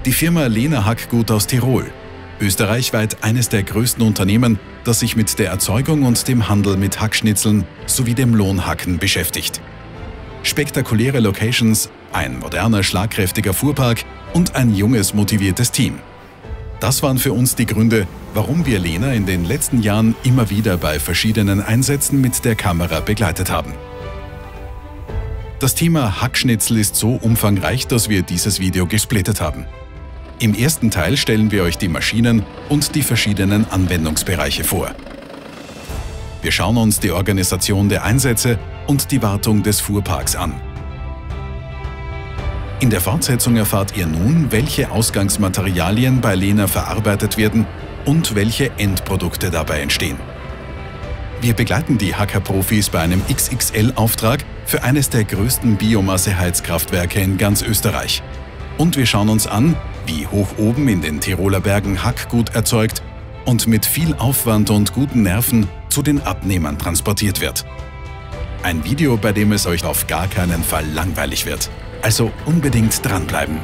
Die Firma Lehner Hackgut aus Tirol. Österreichweit eines der größten Unternehmen, das sich mit der Erzeugung und dem Handel mit Hackschnitzeln sowie dem Lohnhacken beschäftigt. Spektakuläre Locations, ein moderner, schlagkräftiger Fuhrpark und ein junges, motiviertes Team. Das waren für uns die Gründe, warum wir Lehner in den letzten Jahren immer wieder bei verschiedenen Einsätzen mit der Kamera begleitet haben. Das Thema Hackschnitzel ist so umfangreich, dass wir dieses Video gesplittet haben. Im ersten Teil stellen wir euch die Maschinen und die verschiedenen Anwendungsbereiche vor. Wir schauen uns die Organisation der Einsätze und die Wartung des Fuhrparks an. In der Fortsetzung erfahrt ihr nun, welche Ausgangsmaterialien bei Lehner verarbeitet werden und welche Endprodukte dabei entstehen. Wir begleiten die Hackerprofis bei einem XXL-Auftrag für eines der größten Biomasse-Heizkraftwerke in ganz Österreich. Und wir schauen uns an, wie hoch oben in den Tiroler Bergen Hackgut erzeugt und mit viel Aufwand und guten Nerven zu den Abnehmern transportiert wird. Ein Video, bei dem es euch auf gar keinen Fall langweilig wird. Also unbedingt dranbleiben.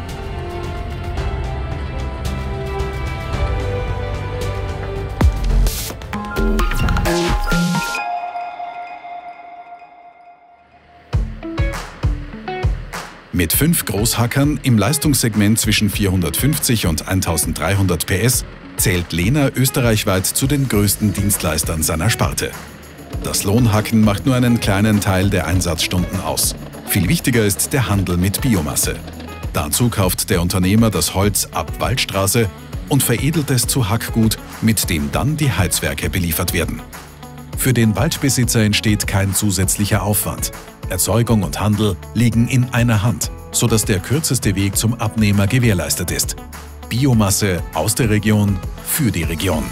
Mit 5 Großhackern im Leistungssegment zwischen 450 und 1300 PS zählt Lehner österreichweit zu den größten Dienstleistern seiner Sparte. Das Lohnhacken macht nur einen kleinen Teil der Einsatzstunden aus. Viel wichtiger ist der Handel mit Biomasse. Dazu kauft der Unternehmer das Holz ab Waldstraße und veredelt es zu Hackgut, mit dem dann die Heizwerke beliefert werden. Für den Waldbesitzer entsteht kein zusätzlicher Aufwand. Erzeugung und Handel liegen in einer Hand, sodass der kürzeste Weg zum Abnehmer gewährleistet ist. Biomasse aus der Region für die Region.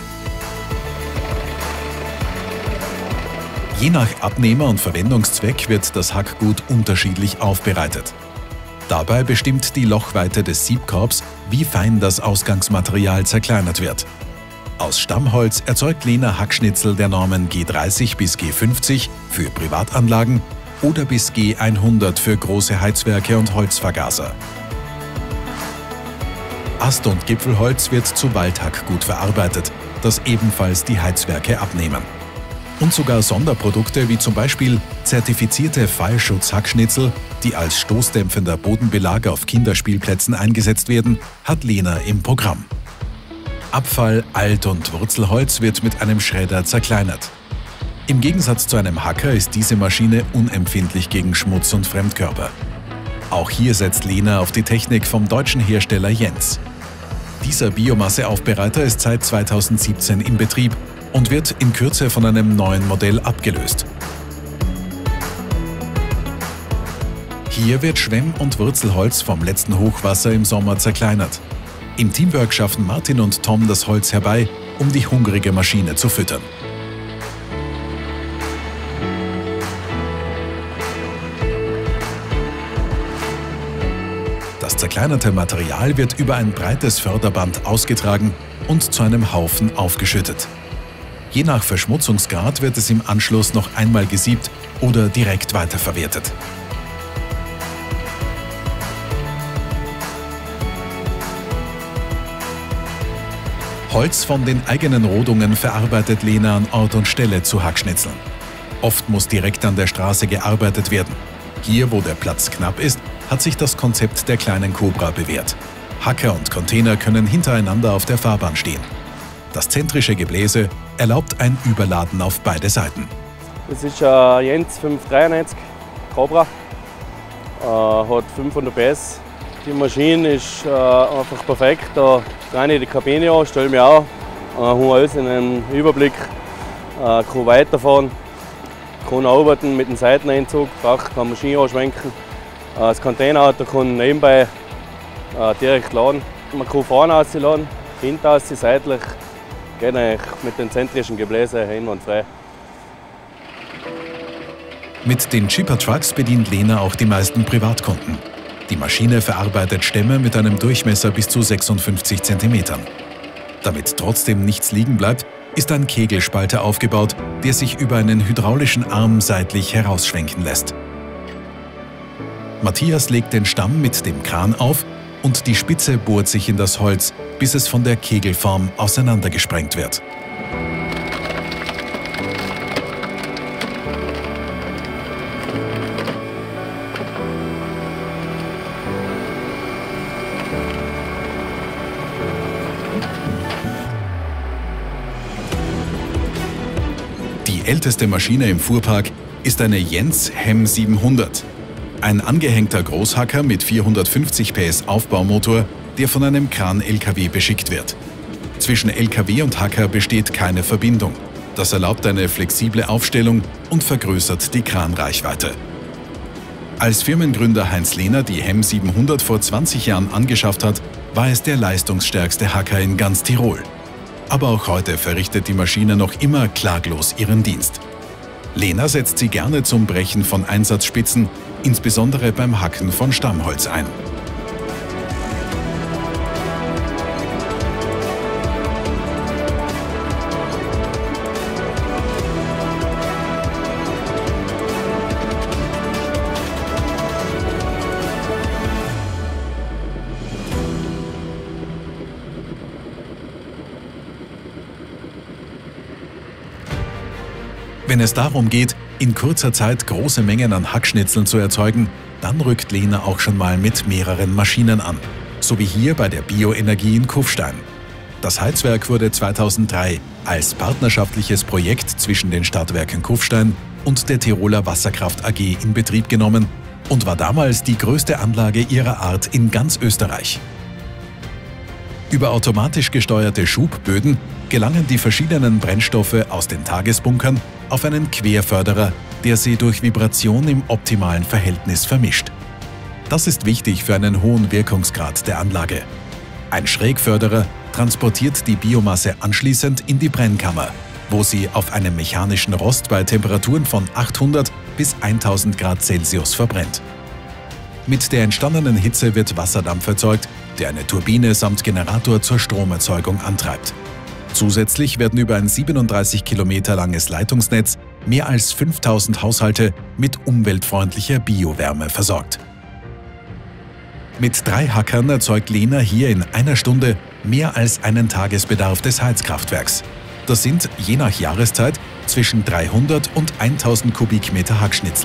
Je nach Abnehmer und Verwendungszweck wird das Hackgut unterschiedlich aufbereitet. Dabei bestimmt die Lochweite des Siebkorbs, wie fein das Ausgangsmaterial zerkleinert wird. Aus Stammholz erzeugt Lehner Hackschnitzel der Normen G30 bis G50 für Privatanlagen oder bis G100 für große Heizwerke und Holzvergaser. Ast- und Gipfelholz wird zu Waldhackgut verarbeitet, das ebenfalls die Heizwerke abnehmen. Und sogar Sonderprodukte wie zum Beispiel zertifizierte Fallschutz-Hackschnitzel, die als stoßdämpfender Bodenbelag auf Kinderspielplätzen eingesetzt werden, hat Lehner im Programm. Abfall, Alt- und Wurzelholz wird mit einem Schredder zerkleinert. Im Gegensatz zu einem Hacker ist diese Maschine unempfindlich gegen Schmutz und Fremdkörper. Auch hier setzt Lehner auf die Technik vom deutschen Hersteller Jentz. Dieser Biomasseaufbereiter ist seit 2017 in Betrieb und wird in Kürze von einem neuen Modell abgelöst. Hier wird Schwemm- und Wurzelholz vom letzten Hochwasser im Sommer zerkleinert. Im Teamwork schaffen Martin und Tom das Holz herbei, um die hungrige Maschine zu füttern. Das zerkleinerte Material wird über ein breites Förderband ausgetragen und zu einem Haufen aufgeschüttet. Je nach Verschmutzungsgrad wird es im Anschluss noch einmal gesiebt oder direkt weiterverwertet. Holz von den eigenen Rodungen verarbeitet Lehner an Ort und Stelle zu Hackschnitzeln. Oft muss direkt an der Straße gearbeitet werden. Hier, wo der Platz knapp ist, hat sich das Konzept der kleinen Cobra bewährt. Hacker und Container können hintereinander auf der Fahrbahn stehen. Das zentrische Gebläse erlaubt ein Überladen auf beide Seiten. Das ist ein Jentz 593 Cobra, hat 500 PS. Die Maschine ist einfach perfekt. Da reine die Kabine an, stelle mich an, habe alles in einem Überblick, kann weiterfahren, kann arbeiten mit dem Seiteneinzug, kann Maschine anschwenken. Das Containerauto kann nebenbei direkt laden. Man kann vorne ausladen, hinten aus, seitlich. Geht eigentlich mit dem zentrischen Gebläse einwandfrei. Mit den Chipper Trucks bedient Lehner auch die meisten Privatkunden. Die Maschine verarbeitet Stämme mit einem Durchmesser bis zu 56 cm. Damit trotzdem nichts liegen bleibt, ist ein Kegelspalter aufgebaut, der sich über einen hydraulischen Arm seitlich herausschwenken lässt. Matthias legt den Stamm mit dem Kran auf und die Spitze bohrt sich in das Holz, bis es von der Kegelform auseinandergesprengt wird. Die älteste Maschine im Fuhrpark ist eine Jens HEM 700. Ein angehängter Großhacker mit 450 PS Aufbaumotor, der von einem Kran-LKW beschickt wird. Zwischen LKW und Hacker besteht keine Verbindung. Das erlaubt eine flexible Aufstellung und vergrößert die Kranreichweite. Als Firmengründer Heinz Lehner die HEM 700 vor 20 Jahren angeschafft hat, war es der leistungsstärkste Hacker in ganz Tirol. Aber auch heute verrichtet die Maschine noch immer klaglos ihren Dienst. Lehner setzt sie gerne zum Brechen von Einsatzspitzen, insbesondere beim Hacken von Stammholz ein. Wenn es darum geht, in kurzer Zeit große Mengen an Hackschnitzeln zu erzeugen, dann rückt Lehner auch schon mal mit mehreren Maschinen an. So wie hier bei der Bioenergie in Kufstein. Das Heizwerk wurde 2003 als partnerschaftliches Projekt zwischen den Stadtwerken Kufstein und der Tiroler Wasserkraft AG in Betrieb genommen und war damals die größte Anlage ihrer Art in ganz Österreich. Über automatisch gesteuerte Schubböden gelangen die verschiedenen Brennstoffe aus den Tagesbunkern auf einen Querförderer, der sie durch Vibration im optimalen Verhältnis vermischt. Das ist wichtig für einen hohen Wirkungsgrad der Anlage. Ein Schrägförderer transportiert die Biomasse anschließend in die Brennkammer, wo sie auf einem mechanischen Rost bei Temperaturen von 800 bis 1000 Grad Celsius verbrennt. Mit der entstandenen Hitze wird Wasserdampf erzeugt, der eine Turbine samt Generator zur Stromerzeugung antreibt. Zusätzlich werden über ein 37 Kilometer langes Leitungsnetz mehr als 5000 Haushalte mit umweltfreundlicher Biowärme versorgt. Mit 3 Hackern erzeugt Lehner hier in einer Stunde mehr als einen Tagesbedarf des Heizkraftwerks. Das sind je nach Jahreszeit zwischen 300 und 1000 Kubikmeter Hackschnitzel.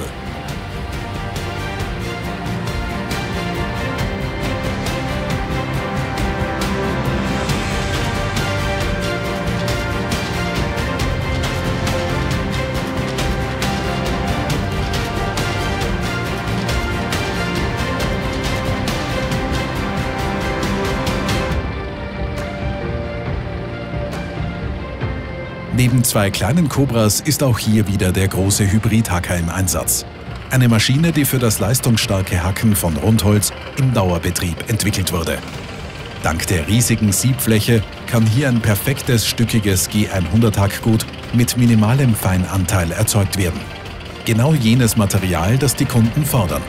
Neben 2 kleinen Cobras ist auch hier wieder der große Hybridhacker im Einsatz. Eine Maschine, die für das leistungsstarke Hacken von Rundholz im Dauerbetrieb entwickelt wurde. Dank der riesigen Siebfläche kann hier ein perfektes, stückiges G100-Hackgut mit minimalem Feinanteil erzeugt werden. Genau jenes Material, das die Kunden fordern.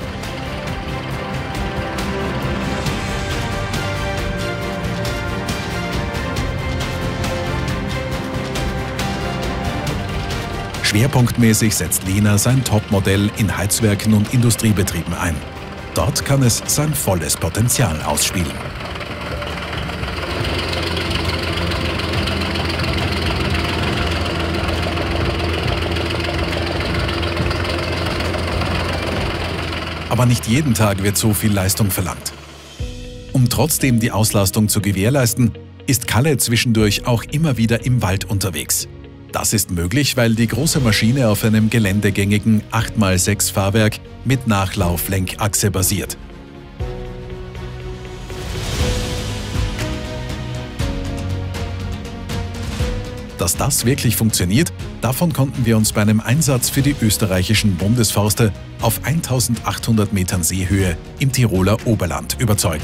Schwerpunktmäßig setzt Lehner sein Topmodell in Heizwerken und Industriebetrieben ein. Dort kann es sein volles Potenzial ausspielen. Aber nicht jeden Tag wird so viel Leistung verlangt. Um trotzdem die Auslastung zu gewährleisten, ist Kalle zwischendurch auch immer wieder im Wald unterwegs. Das ist möglich, weil die große Maschine auf einem geländegängigen 8x6 Fahrwerk mit Nachlauflenkachse basiert. Dass das wirklich funktioniert, davon konnten wir uns bei einem Einsatz für die österreichischen Bundesforste auf 1800 Metern Seehöhe im Tiroler Oberland überzeugen.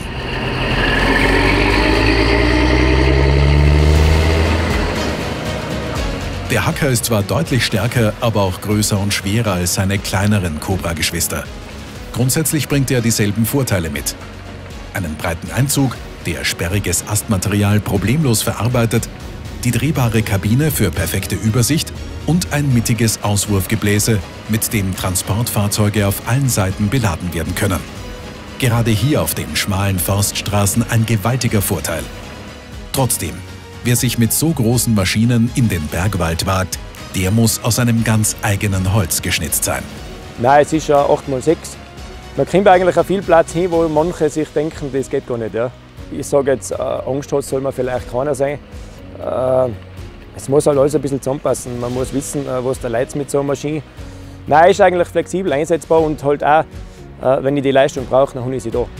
Der Hacker ist zwar deutlich stärker, aber auch größer und schwerer als seine kleineren Cobra-Geschwister. Grundsätzlich bringt er dieselben Vorteile mit. Einen breiten Einzug, der sperriges Astmaterial problemlos verarbeitet, die drehbare Kabine für perfekte Übersicht und ein mittiges Auswurfgebläse, mit dem Transportfahrzeuge auf allen Seiten beladen werden können. Gerade hier auf den schmalen Forststraßen ein gewaltiger Vorteil. Trotzdem, wer sich mit so großen Maschinen in den Bergwald wagt, der muss aus einem ganz eigenen Holz geschnitzt sein. Nein, es ist ja 8x6. Man kriegt eigentlich auch viel Platz hin, wo manche sich denken, das geht gar nicht. Ja. Ich sage jetzt, Angst hat soll man vielleicht keiner sein. Es muss halt alles ein bisschen zusammenpassen. Man muss wissen, was der Leid mit so einer Maschine. Nein, ist eigentlich flexibel einsetzbar und halt auch, wenn ich die Leistung brauche, dann habe ich sie da.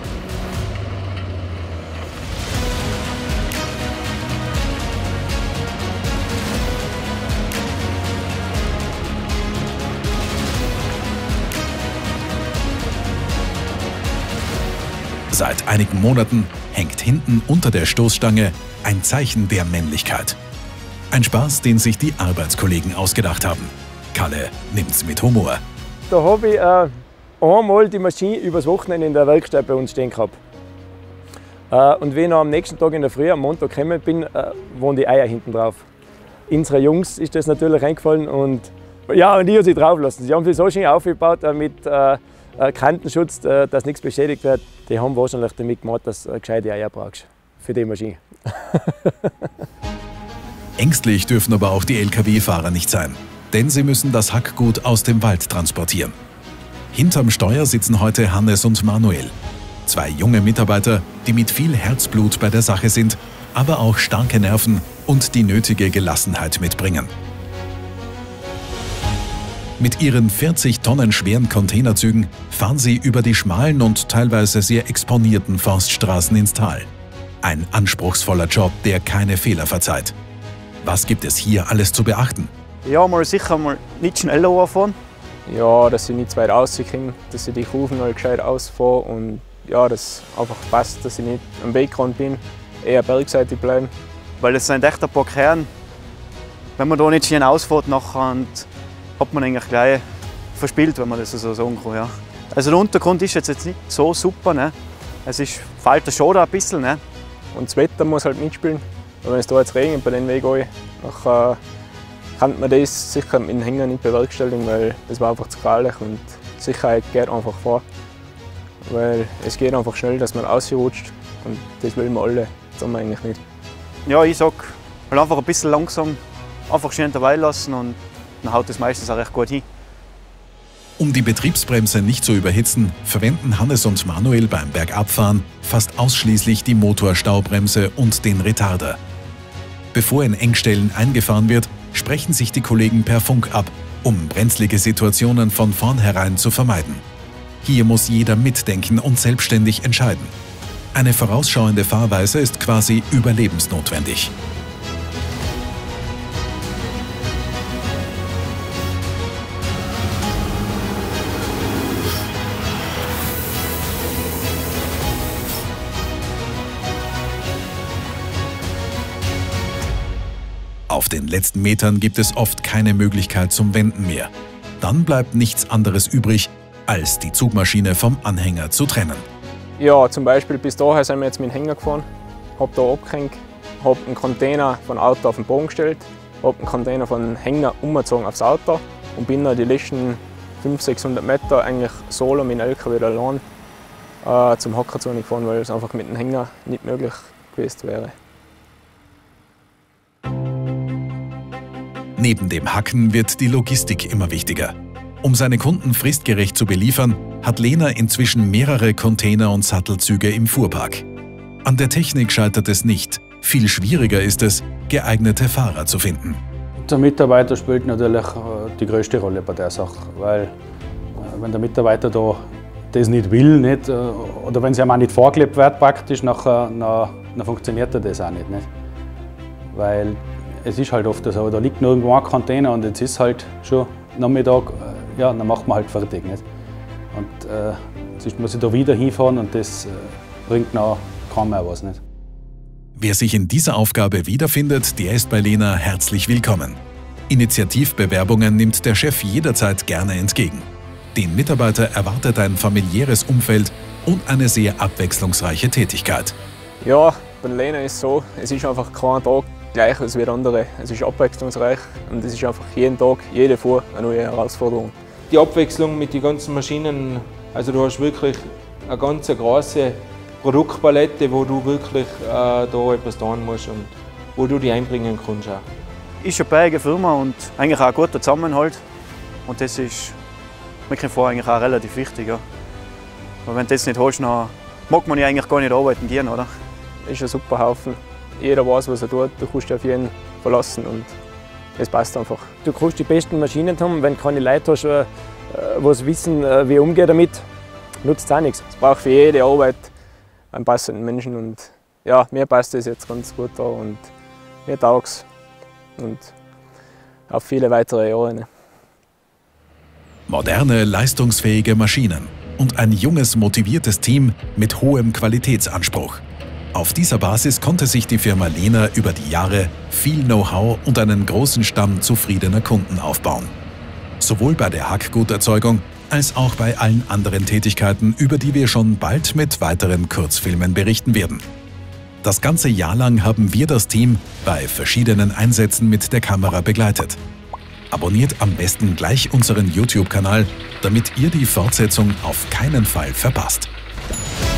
Seit einigen Monaten hängt hinten unter der Stoßstange ein Zeichen der Männlichkeit. Ein Spaß, den sich die Arbeitskollegen ausgedacht haben. Kalle nimmt's mit Humor. Da habe ich einmal die Maschine übers Wochenende in der Werkstatt bei uns stehen gehabt. Und wenn ich am nächsten Tag in der Früh, am Montag gekommen bin, waren die Eier hinten drauf. Unsere Jungs ist das natürlich eingefallen und ja, und die haben sie drauf lassen. Sie haben sie so schön aufgebaut mit Kantenschutz, dass nichts beschädigt wird. Die haben wahrscheinlich damit gemacht, dass du gescheite Eier brauchst für die Maschine. Ängstlich dürfen aber auch die Lkw-Fahrer nicht sein, denn sie müssen das Hackgut aus dem Wald transportieren. Hinterm Steuer sitzen heute Hannes und Manuel. Zwei junge Mitarbeiter, die mit viel Herzblut bei der Sache sind, aber auch starke Nerven und die nötige Gelassenheit mitbringen. Mit ihren 40 Tonnen schweren Containerzügen fahren sie über die schmalen und teilweise sehr exponierten Forststraßen ins Tal. Ein anspruchsvoller Job, der keine Fehler verzeiht. Was gibt es hier alles zu beachten? Ja, mal sicher mal nicht schneller fahren. Ja, dass ich nicht zu weit rauskomme, dass ich die Kurven mal gescheit ausfahre und ja, dass einfach passt, dass ich nicht am Wegrand bin, eher bergseitig bleiben. Weil es sind echt ein paar Kerne. Wenn man da nicht schön ausfährt, nachher hat man eigentlich gleich verspielt, wenn man das so sagen kann. Ja. Also der Untergrund ist jetzt nicht so super. Ne? Es fällt schon ein bisschen. Ne? Und das Wetter muss halt mitspielen. Wenn es da jetzt regnet bei den Weg, dann kann man das sicher mit dem Hänger nicht bewerkstelligen, weil das war einfach zu gefährlich und die Sicherheit geht einfach vor. Weil es geht einfach schnell, dass man ausrutscht und das will man alle. Das haben wir eigentlich nicht. Ja, ich sage, einfach ein bisschen langsam, einfach schön dabei lassen und dann haut das meistens auch recht gut hin. Um die Betriebsbremse nicht zu überhitzen, verwenden Hannes und Manuel beim Bergabfahren fast ausschließlich die Motorstaubremse und den Retarder. Bevor in Engstellen eingefahren wird, sprechen sich die Kollegen per Funk ab, um brenzlige Situationen von vornherein zu vermeiden. Hier muss jeder mitdenken und selbstständig entscheiden. Eine vorausschauende Fahrweise ist quasi überlebensnotwendig. Auf den letzten Metern gibt es oft keine Möglichkeit zum Wenden mehr. Dann bleibt nichts anderes übrig, als die Zugmaschine vom Anhänger zu trennen. Ja, zum Beispiel bis dahin sind wir jetzt mit dem Hänger gefahren, habe da abgehängt, habe einen Container von Auto auf den Boden gestellt, habe einen Container von dem Hänger umgezogen aufs Auto und bin dann die letzten 500–600 Meter eigentlich solo mit dem LKW allein zum Hackerzone gefahren, weil es einfach mit dem Hänger nicht möglich gewesen wäre. Neben dem Hacken wird die Logistik immer wichtiger. Um seine Kunden fristgerecht zu beliefern, hat Lena inzwischen mehrere Container und Sattelzüge im Fuhrpark. An der Technik scheitert es nicht. Viel schwieriger ist es, geeignete Fahrer zu finden. Der Mitarbeiter spielt natürlich die größte Rolle bei der Sache, weil wenn der Mitarbeiter da das nicht will, nicht, oder wenn es ihm auch nicht vorgelebt wird praktisch, dann funktioniert das auch nicht. Weil es ist halt oft so, da liegt noch irgendwo ein Container und jetzt ist halt schon Nachmittag, ja, dann macht man halt fertig. Nicht? Und jetzt muss ich da wieder hinfahren und das bringt noch kaum mehr was. Nicht? Wer sich in dieser Aufgabe wiederfindet, der ist bei Lena herzlich willkommen. Initiativbewerbungen nimmt der Chef jederzeit gerne entgegen. Den Mitarbeiter erwartet ein familiäres Umfeld und eine sehr abwechslungsreiche Tätigkeit. Ja, bei Lena ist es so, es ist einfach kein Tag gleich als wie der andere. Es ist abwechslungsreich und es ist einfach jeden Tag, jede Fuhr eine neue Herausforderung. Die Abwechslung mit den ganzen Maschinen, also du hast wirklich eine ganz große Produktpalette, wo du wirklich da etwas tun musst und wo du die einbringen kannst. Auch. Ist eine bäige Firma und eigentlich auch ein guter Zusammenhalt. Und das ist mir vor eigentlich auch relativ wichtig. Ja. Aber wenn du das nicht hast, dann mag man ja eigentlich gar nicht arbeiten gehen, oder? Ist ein super Haufen. Jeder weiß, was er tut. Du kannst dich auf jeden verlassen und es passt einfach. Du kannst die besten Maschinen haben, wenn du keine Leute hast, die wissen, wie umgehen damit, nutzt es auch nichts. Es braucht für jede Arbeit einen passenden Menschen und ja, mir passt das jetzt ganz gut da und mir taugt es. Und auf viele weitere Jahre. Ne? Moderne, leistungsfähige Maschinen und ein junges, motiviertes Team mit hohem Qualitätsanspruch. Auf dieser Basis konnte sich die Firma Lehner über die Jahre viel Know-how und einen großen Stamm zufriedener Kunden aufbauen. Sowohl bei der Hackguterzeugung als auch bei allen anderen Tätigkeiten, über die wir schon bald mit weiteren Kurzfilmen berichten werden. Das ganze Jahr lang haben wir das Team bei verschiedenen Einsätzen mit der Kamera begleitet. Abonniert am besten gleich unseren YouTube-Kanal, damit ihr die Fortsetzung auf keinen Fall verpasst.